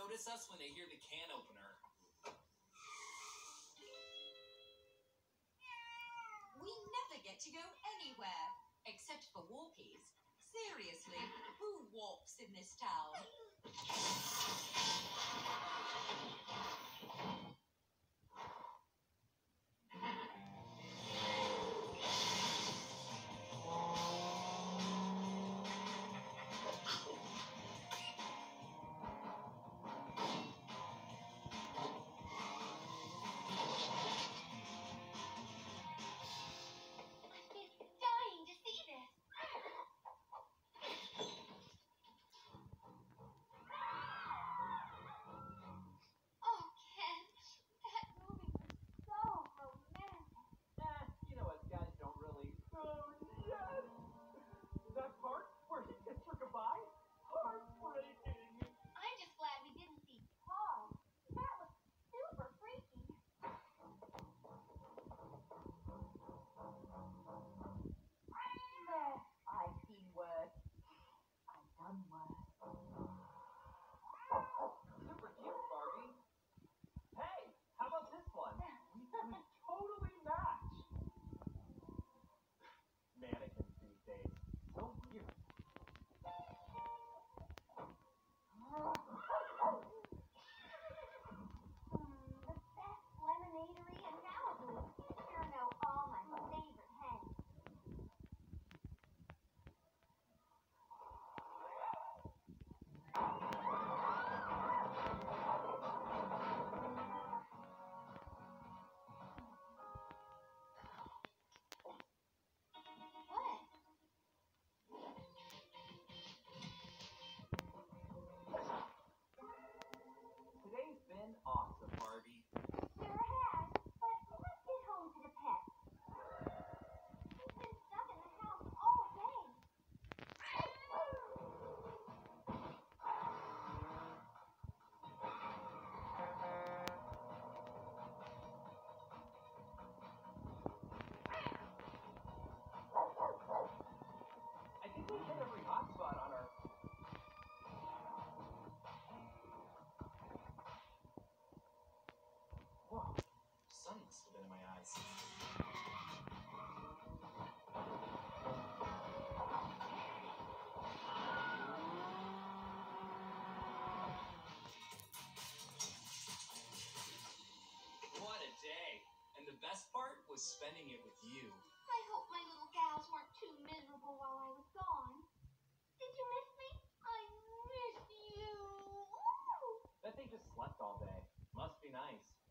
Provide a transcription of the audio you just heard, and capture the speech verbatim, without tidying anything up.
notice us when they hear the can opener. We never get to go anywhere, except for walkies. Seriously, who walks in this town? Sun must have been in my eyes. What a day! And the best part was spending it with you. I hope my little gals weren't too miserable while I was gone. Did you miss me? I miss you. Ooh. Bet they just slept all day. Must be nice.